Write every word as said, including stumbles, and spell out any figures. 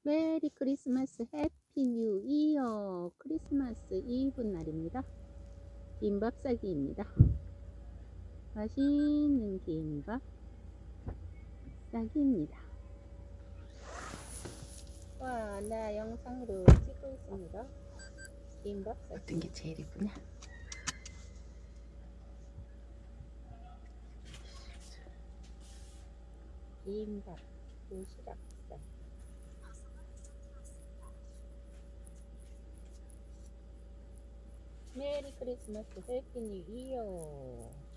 메리 크리스마스 해피 뉴 이어. 크리스마스 이브 날입니다. 김밥 싸기입니다. 맛있는 김밥 싸기입니다. 와, 나 영상으로 찍고 있습니다. 김밥 싸기. 어떤 게 제일 이쁘냐? 김밥 도시락 싸기. 메리 크리스마스 해피 뉴 이어.